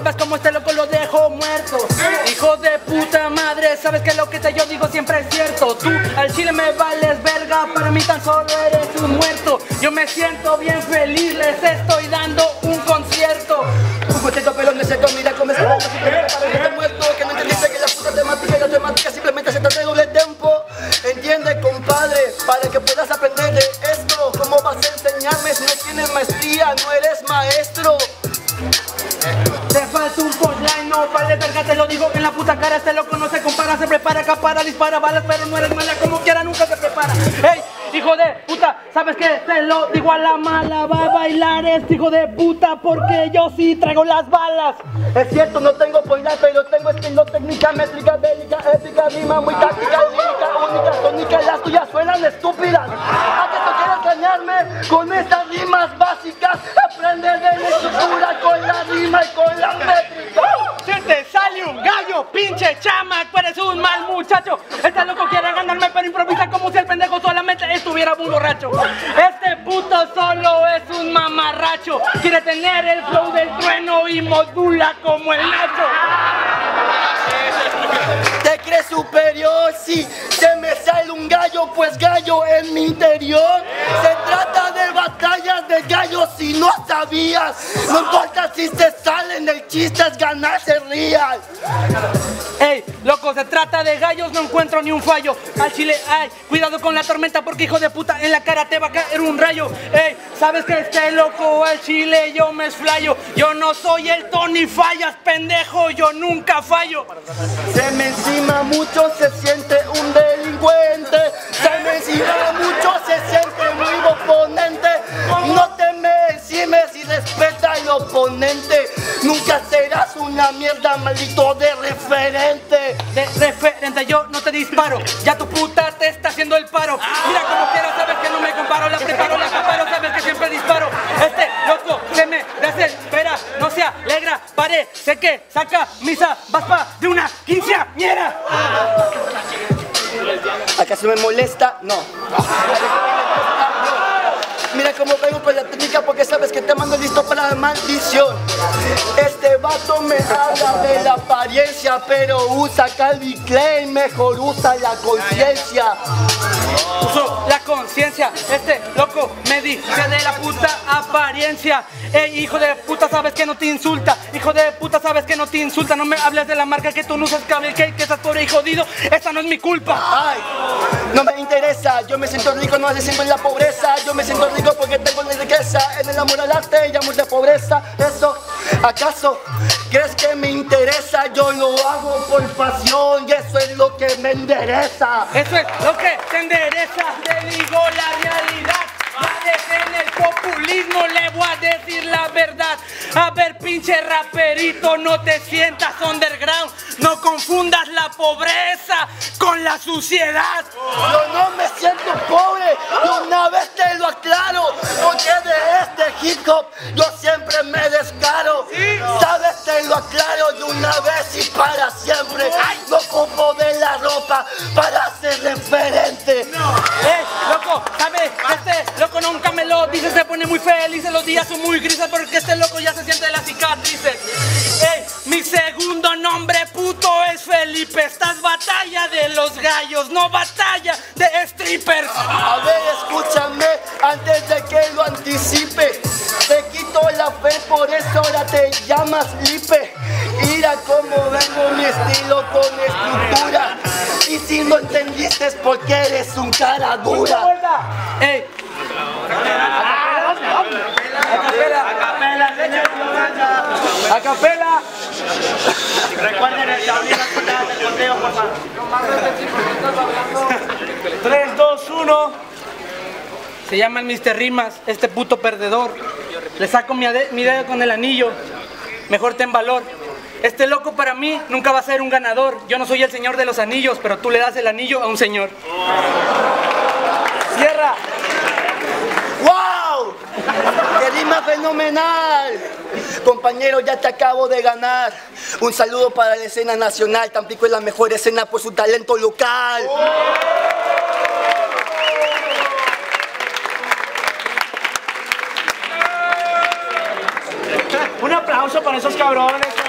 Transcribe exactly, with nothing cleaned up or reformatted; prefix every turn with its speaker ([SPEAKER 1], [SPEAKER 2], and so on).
[SPEAKER 1] sepas cómo este loco lo dejo muerto. Hijo de puta madre, sabes que lo que te yo digo siempre es cierto. Tú al chile me vales verga, para mí tan solo eres un muerto. Yo me siento bien feliz, les estoy dando un concierto.
[SPEAKER 2] Un concierto pero no es cierto, mira cómo se va. Para que muerto, que no entendiste que la puta temática y la temática simplemente se trata de doble tempo. Entiende, compadre, para que puedas aprender de esto. ¿Cómo vas a enseñarme si no tienes maestría? No eres maestro.
[SPEAKER 1] Te falta un punchline, no vale verga, te lo digo en la puta cara. Este loco no se compara, se prepara, acapara, dispara balas, pero no eres mala, como quiera nunca se prepara. Ey, hijo de puta, sabes que te lo digo a la mala, va a bailar este hijo de puta porque yo sí traigo las balas.
[SPEAKER 2] Es cierto, no tengo pointa, pero tengo estilo, técnica, métrica, bélica, épica, rima muy táctica, lírica, única, tónica, las tuyas suenan estúpidas. ¿Acaso quieres dañarme con estas rimas básicas? Aprende de la estructura con la rima y con la métrica.
[SPEAKER 1] Si te sale un gallo, pinche chamaco, eres un mal muchacho. Este loco quiere ganarme, pero improvisa como si el pendejo solamente estuviera muy borracho. Este puto solo es un mamarracho. Quiere tener el flow del trueno y modula como el Nacho.
[SPEAKER 2] ¿Te crees superior? Sí, se me sale un gallo, pues gallo en mi interior. Se trata de batallas de gallos si no sabías. No importa si se salen, el chiste es ganarse real.
[SPEAKER 1] Ey, loco, se trata de gallos, no encuentro ni un fallo. Al chile, ay, cuidado con la tormenta porque hijo de puta en la cara te va a caer un rayo. Ey, sabes que este loco al chile yo me esflayo. Yo no soy el Tony Fallas, pendejo, yo nunca fallo.
[SPEAKER 2] Se me encima mucho, se siente un delincuente. Se me encima mucho, se siente muy oponente. No te me encimes y respeta al oponente. Nunca serás una mierda, maldito de referente.
[SPEAKER 1] De referente, yo no te disparo. Ya tu puta te está haciendo el paro. Mira como quieras, sabes que no me comparo. La preparo, la comparo, sabes que siempre disparo. Este loco se me desespera, no se alegra. Pare, sé que saca misa, vas pa' de una quinceañera.
[SPEAKER 2] ¿Acaso me molesta? No. Mira cómo vengo con la técnica porque sabes que te mando listo para la maldición. Este vato me habla de la apariencia, pero usa Calvin Klein, mejor usa la conciencia.
[SPEAKER 1] Uso la conciencia, este loco me dice de la puta apariencia. Ey, hijo de puta, sabes que no te insulta. Hijo de puta, sabes que no te insulta. No me hables de la marca que tú no usas, cable, que, que estás pobre y jodido. Esta no es mi culpa.
[SPEAKER 2] Ay, no me interesa. Yo me siento rico, no me siento en la pobreza. Yo me siento rico porque tengo la riqueza. En el amor al arte y amor de pobreza. Eso, ¿acaso crees que me interesa? Yo lo hago por pasión y eso es lo que me endereza.
[SPEAKER 1] Eso es lo que te endereza, te digo la realidad. En el populismo le voy a decir la verdad. A ver, pinche raperito, no te sientas underground. No confundas la pobreza con la suciedad.
[SPEAKER 2] Yo no me siento pobre, de una vez te lo aclaro. Porque de este hip hop yo siempre me descaro. Sabes, te lo aclaro de una vez y para siempre. No ocupo de la ropa para ser referente.
[SPEAKER 1] No. Eh, loco, ¿sabes? Este loco nunca me lo dice, se pone muy feliz. Los días son muy grises porque este loco ya se siente las cicatrices. Ey, mi segundo nombre puto es Felipe. Esta es batalla de los gallos, no batalla de strippers.
[SPEAKER 2] A ver, escúchame antes de que lo anticipe. Te quito la fe, por eso ahora te llamas Lipe. Mira cómo vengo mi estilo con estructura. Y si no entendiste es porque eres un cara dura.
[SPEAKER 1] Ey.
[SPEAKER 2] Acapela, acapela, señor. Acapela.
[SPEAKER 3] Recuerden el tablero del conteo, por favor.
[SPEAKER 1] tres, dos, uno. Se llama el mister Rimas, este puto perdedor. Le saco mi, mi dedo con el anillo. Mejor ten valor. Este loco para mí nunca va a ser un ganador. Yo no soy el señor de los anillos, pero tú le das el anillo a un señor. Cierra.
[SPEAKER 2] ¡Wow! ¡Qué rima fenomenal! Compañero, ya te acabo de ganar. Un saludo para la escena nacional. Tampico es la mejor escena por su talento local.
[SPEAKER 3] Un aplauso para esos cabrones.